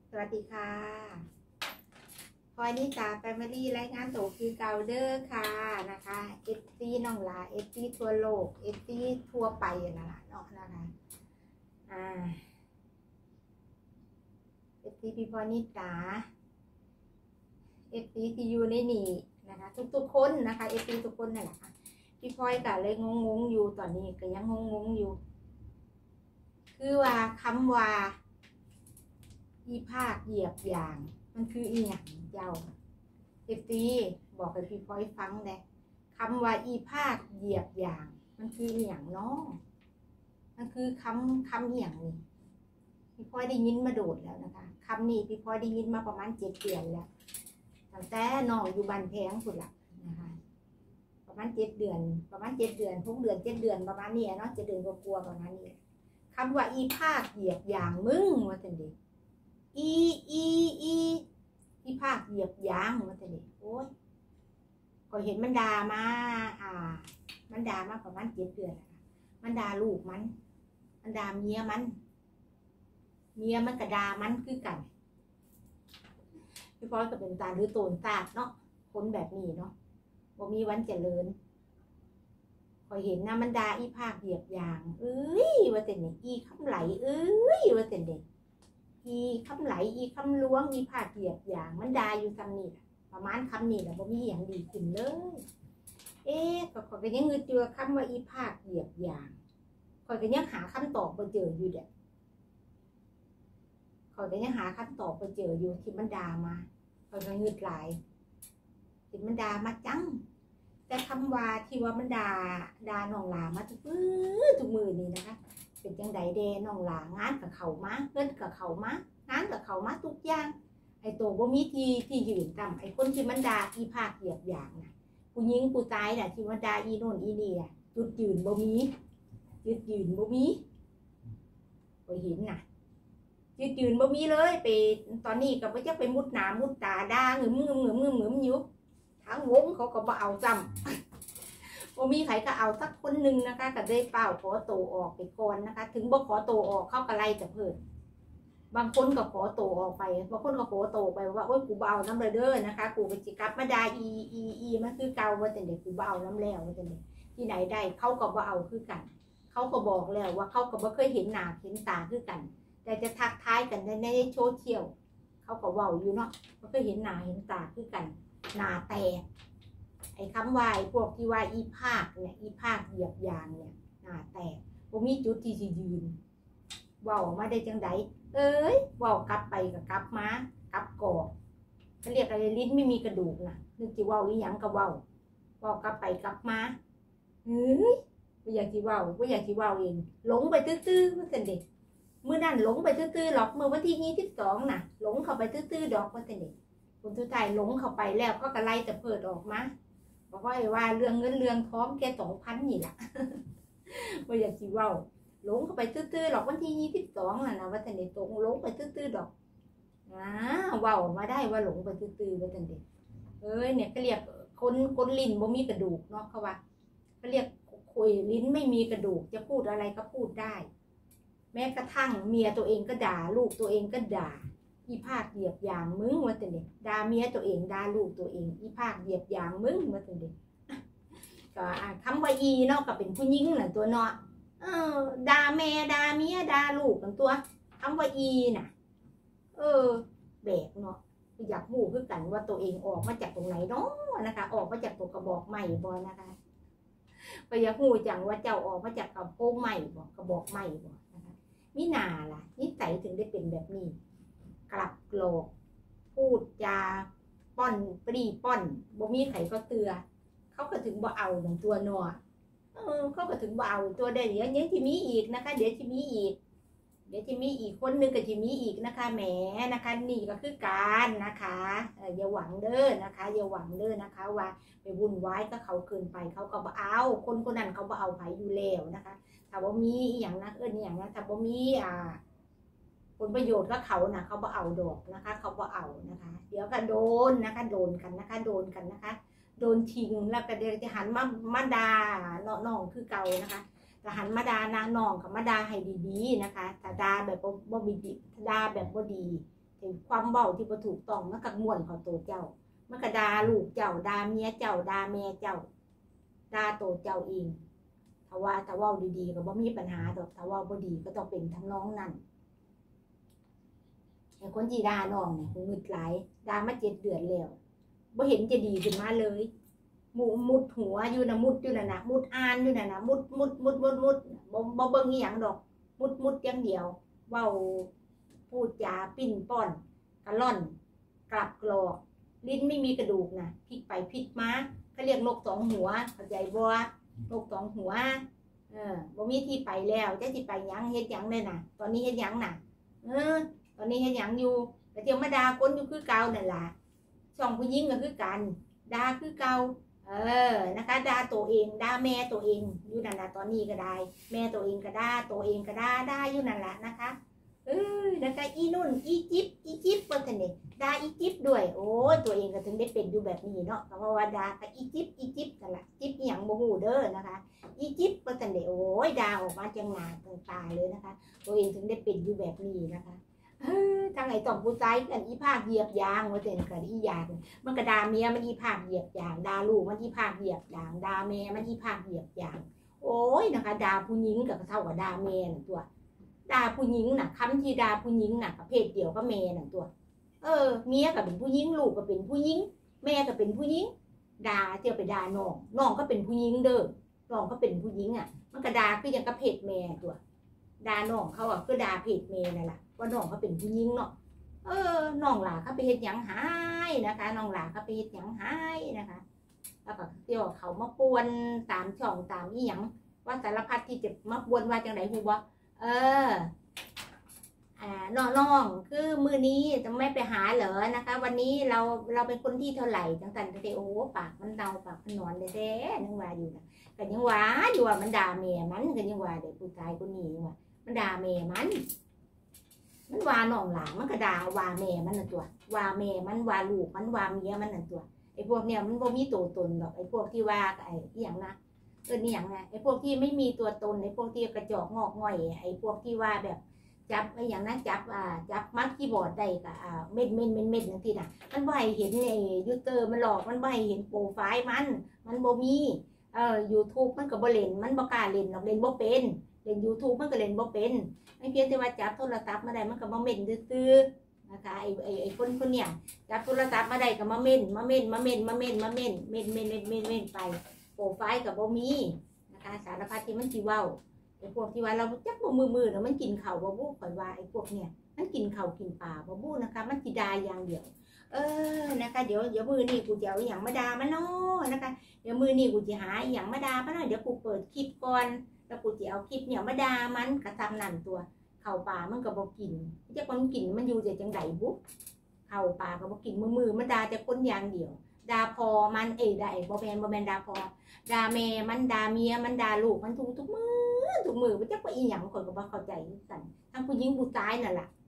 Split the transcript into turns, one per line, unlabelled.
สวัสดีค่ะพลอยนิตาแฟมิลี่รายงานตัวคือเกาเดอร์ค่ะนะคะเอฟซีน้องลาเอฟซีทั่วโลกเอฟซีทั่วไปนั่นแหละเนาะนะคะเอฟซีพี่พลอยนิตาเอฟซีที่อยู่ในนี่นะคะทุกคนนะคะเอฟซีทุกคนนั่นแหละค่ะพี่พลอยก็เลยงงอยู่ตอนนี้ก็ยังงงอยู่คือว่าคำว่าอีภาคเหยียบอย่างมันคืออีหยังเจ้าเอฟซีบอกให้พี่พลอยฟังเลยคำว่าอีภาคเหยียบอย่างมันคืออีหยังเนาะมันคือคำอีหยังนี่พี่พลอยได้ยินมาโดดแล้วนะคะคำนี้พี่พลอยได้ยินมาประมาณ7 เดือนแล้วตั้งแต่น้องอยู่บ้านแพงสุดละนะคะประมาณ7 เดือนประมาณ7 เดือน6 เดือน7 เดือนประมาณนี้เนาะ7 เดือนกลัวประมาณนี้คำว่าอีภาคเหยียบอย่างมึงว่าจังดิอีภาคเหยียบยางมาแต่เด็กโอ้ยก็เห็นมันด่ามามันด่ามาประมาณ7 เดือนมันด่าลูกมันด่าเมียมันก็ด่ามันคือกันพี่พลอยก็เป็นตาหรือโตนตาดเนาะคนแบบนี้เนาะบ่มีวันเจริญก็เห็นนะมันด่าอีภาคเหยียบยางว่าแต่เนี่ยอีคำไหลว่าแต่เด็กอีคำไหลอีคำล้วงอีภาคเหยียบอย่างมันด่าอยู่คำนี้ประมาณคำนี้แหละบ่มีอย่างดีขึ้นเลยก็ยังเงือเจอคำว่าอีภาคเหยียบอย่างก็ยังหาคำตอบไปเจออยู่เด็กก็ยังหาคำตอบไปเจออยู่ที่มันด่ามาก็เงือหลายที่มันด่ามาจังแต่คำว่าที่ว่ามันด่าน้องหลามาทุกมือนี่นะคะเป็นจังไดเดน้องหลางานกับเขามาเงินกับเขามางานกับเขามาทุกอย่างไอ้ตัวบ่มีที่ยืนต่ำไอ้คนที่มันด่าอีภาคเหยียบอย่างน่ะผู้หญิงผู้ชายน่ะที่มันด่าอีโน่นอีนี่จุดยืนบ่มีจุดยืนบ่มีไปเห็นน่ะจุดยืนบ่มีเลยไปตอนนี้ก็บ่จะไปมุดหน้ามุดตาด่าหงึมอยู่ทั้งวงเขาก็บ่เอาจำบ่มีใครก็เอาสักคนหนึ่งนะคะก็ได้เปล่าขอโตออกไปก่อนนะคะถึงบ่ขอโตออกเข้าก็ไล่แต่เพิ่นบางคนก็ขอโตออกไปบางคนก็ขอโตไปว่าโอ๊ยกูเบาน้ำเลยเด้อนะคะกูไปจิกลับมาด่าอีมันคือเก่าว่าแต่เด็กกูเบาน้ำแล้วว่าแต่เด็กที่ไหนได้เขาก็บ่เอาคือกันเขาก็บอกแล้วว่าเขาก็บ่เคยเห็นหน้าเห็นตาคือกันแต่จะทักทายกันในโซเชียลเขาก็เว้าอยู่เนาะบ่เคยเห็นหน้าเห็นตาคือกันหน้าแตกไอ้คำว่าพวกที่ว่าอีภาคเนี่ยอีภาคเหยียบยางเนี่ยหน้าแตกบ่มีจุดที่จะยืนเว้ามาได้จังไดเว้ากลับไปกับกลับมากลับกอกเขาเรียกอะไรลิ้นไม่มีกระดูกนะนึกจิเว้าอีหยังก็เว้ากลับไปกลับมาไม่อยากจิเว้าเองหลงไปตื้อๆว่าซั่นเด็กเมื่อนั้นหลงไปตื้อๆหรอกเมื่อวันที่22น่ะหลงเข้าไปตื้อๆดอกว่าซั่นเด็กคนสุดท้ายหลงเข้าไปแล้วก็กระไล่แต่เพิดออกมาบอกว่าเรื่องเงินเรื่องท้องแค่2,000นี่แหละไม่อยากจิเว้าหลงเข้าไปตื้อๆหรอกวันที่22น่ะนะว่าแต่เด็กตกหลงไปตื้อๆดอกเว้ามาได้ว่าหลงไปตื้อๆว่าแต่เด็กเนี่ยก็เรียกคนลิ้นบ่มีกระดูกเนาะเขาว่าเขาเรียกคุยลิ้นไม่มีกระดูกจะพูดอะไรก็พูดได้แม้กระทั่งเมียตัวเองก็ด่าลูกตัวเองก็ด่าอีภาคเหยียบยางมึงว่าแต่เด็กด่าเมียตัวเองด่าลูกตัวเองอีภาคเหยียบยางมึงว่าแต่เด็กก็คำว่าอีเนาะก็เป็นผู้หญิงน่ะตัวเนาะด่าแม่ด่าเมียด่าลูกกันตัวคำว่าอีน่ะแบกเนาะอยากรู้คือกันว่าตัวเองออกมาจากตรงไหนเนาะนะคะออกมาจากตัวกระบอกใหม่บ่นะคะก็อยากรู้จังว่าเจ้าออกมาจากกระโปรงใหม่บ่กระบอกใหม่บ่นะคะมิน่าล่ะนิสัยถึงได้เป็นแบบนี้กลับโลกพูดจาป้อนปรีป้อนบ่มีใครก็เตือเขาก็ถึงบ่เอาอย่างตัวเนาะเขาก็ถึงบ่เอาตัวเดี๋ยวยังที่มีอีกนะคะเดี๋ยวที่มีอีกคนนึงก็ที่มีอีกนะคะแหมนะคะนี่ก็คือการนะคะอย่าหวังเด้อนะคะอย่าหวังเด้อนะคะว่าไปวุ่นวายก็เขาเกินไปเขาก็บ่เอาคนนั้นเขาบ่เอาไผอยู่แล้วนะคะถ้าว่ามีอย่างนั้นอย่างนั้นถ้าว่ามีผลประโยชน์ก็เขานะเขาบ่เอาดอกนะคะเขาบ่เอานะคะเดี๋ยวก็โดนนะคะโดนกันนะคะโดนทิ้งแล้วก็เดี๋ยวจะหันมาด่าน้องคือเก่านะคะจะหันมาด่านางน้องกับมาด่าให้ดีๆนะคะถ้าด่าแบบบ่ดีด่าแบบบ่ดีความเบาที่บ่ถูกต้องมันก็ม่วนเขาโตเจ้ามันก็ด่าลูกเจ้าด่าเมียเจ้าด่าแม่เจ้าด่าโตเจ้าเองถ้าเว้าดีๆก็บ่มีปัญหาดอกถ้าเว้าบ่ดีก็ต้องเป็นทำนองนั้นไอ้คนที่ด่าน้องเนี่ยคงงึดหลายด่ามา7 เดือนแล้วบ่เห็นจะดีขึ้นมาเลยมุดหัวอยู่น่ะมุดอยู่น่ะนะมุดอ่านอยู่น่ะนะมุดบ่เบิ่งอีหยังดอกมุดอย่างเดียวเว้าพูดจาปิ้นป้อนกะล่อนกลับกรอกลิ้นไม่มีกระดูกนะพลิกไปพลิกมาเขาเรียกนก2 หัวเข้าใจบ่นก2 หัวบ่มีที่ไปแล้วจะสิไปหยังเฮ็ดหยังได้น่ะตอนนี้เฮ็ดหยังน่ะตอนนี้เฮ็ดหยังอยู่แต่เที่ยวมาด่าคนอยู่คือเก่านั่นล่ะช่องผู้หญิงก็คือกันด่าคือเก่านะคะด่าตัวเองด่าแม่ตัวเองอยู่นั่นน่ะตอนนี้ก็ได้แม่ตัวเองก็ด่าตัวเองก็ด่าอยู่นั่นล่ะนะคะนะคะอีนุ่นอีจิ๊บเปิดเนี่ยด่าอีจิ๊บด้วยโอ้ตัวเองก็ถึงได้เป็นอยู่แบบนี้เนาะเพราะว่าด่าอีจิ๊บนั่นแหละจิ๊บอหย่างโมโหเด้อนะคะอีจิ๊บเปิดเนี่ยโอ้ยด่าออกมาจังหนาตาเลยนะคะตัวเองถึงได้เป็นอยู่แบบนี้นะคะทางไหนต้องผู้ใจกันอีภาคเหยียบยางว่าแต่กันอียางมันก็ด่าเมียมันอีภาคเหยียบยางด่าลูกมันอีภาคเหยียบยางด่าแม่มันอีภาคเหยียบยางโอ้ยนะคะด่าผู้หญิงกับเท่ากับด่าแม่น่ะตัวด่าผู้หญิงน่ะคำที่ด่าผู้หญิงน่ะประเภทเดียวก็แม่น่ะตัวเมียก็เป็นผู้หญิงลูกก็เป็นผู้หญิงแม่ก็เป็นผู้หญิงด่าเที่ยวไปด่าน้องก็เป็นผู้หญิงเด้อน้องก็เป็นผู้หญิงอ่ะมันก็ด่าคืออย่างกับเพศแม่ตัวด่าน้องเขาอ่ะก็ด่าเพศแม่นั่นแหละว่าน้องเขาเป็นผู้หญิงเนาะน้องหลาเขาไปเฮ็ดหยังหายนะคะน้องหลาเขาไปเฮ็ดหยังหายนะคะแล้วก็เที่ยวเขามาป่วนตามช่องตามอีหยังว่าสารพัดที่จะมาป่วนว่าจังไหนฮู้บ่น้องคือมือนี้จะไม่ไปหาเหรอนะคะวันนี้เราเป็นคนที่เท่าไหร่จังสันเตโอปากมันเดาปากมันนอนแท้ๆนึกว่าอยู่นะกันยังว่าอยู่ว่ามันด่าแม่มันกันยังว่าเด็กผู้ชายคนนี้ว่ามันด่าแม่มันว่าน้องหลานมันก็ด่าว่าแม่มันน่ะตัวว่าแม่มันว่าลูกมันว่าเมียมันน่ะตัวไอ้พวกเนี้ยมันบ่มีตัวตนหรอกไอ้พวกที่ว่าไอ้อย่างนะนี่อย่างนะไอ้พวกที่ไม่มีตัวตนไอ้พวกที่กระจอกงอกง่อยไอ้พวกที่ว่าแบบจับไอ้อย่างนั้นจับมัดคีย์บอร์ดได้กับเม็ดนั่นทีน่ะมันบ่ให้เห็นไอ้ยูเตอร์มันหลอกมันบ่ให้เห็นโปรไฟล์มันบ่มีYouTube มันก็บ่เล่นมันบ่กล้าเล่นหรอกเล่นบ่เป็นเล่น YouTube มันก็เล่นบ่เป็นไม่เพียงแต่ว่าจับโทรศัพท์มาได้มันก็มาเม่นซื่อๆนะคะไอ้คนเนี่ยจับโทรศัพท์มาได้ก็มาเม่นไปโปรไฟล์ก็บ่มีนะคะสารพัดที่มันสิเว้าไอ้พวกที่ว่าเราจักบ่มือแล้วมันกินข้าวบ่บู้ข่อยว่าไอ้พวกเนี่ยมันกินข้าวกินปลาบ่บู้นะคะมันสิด่าอย่างเดียวนะคะเดี๋ยวมือนี่กูจะเอาอย่างมาด่ามันเนาะนะคะเดี๋ยวมือนี่กูจะหาอย่างมาด่ามันเนาะเดี๋ยวกูเปิดคลิปก่อนแล้วกูจะเอาคลิปเนี่ยมาด่ามันกระทำนั่นตัวข้าวปลามันก็บ่กินจะคนกินมันอยู่แต่จังไดบุ๊ข้าวปลาก็บ่กินมือมันด่าแต่คนอย่างเดียวด่าพอมันด่าบ่แม่นด่าพอด่าแม่มันด่าเมียมันด่าลูกมันทุกมือมันจะไปอีหยังคนก็บ่เข้าใจกันทั้งผู้หญิงผู้ชายนั่นแหละ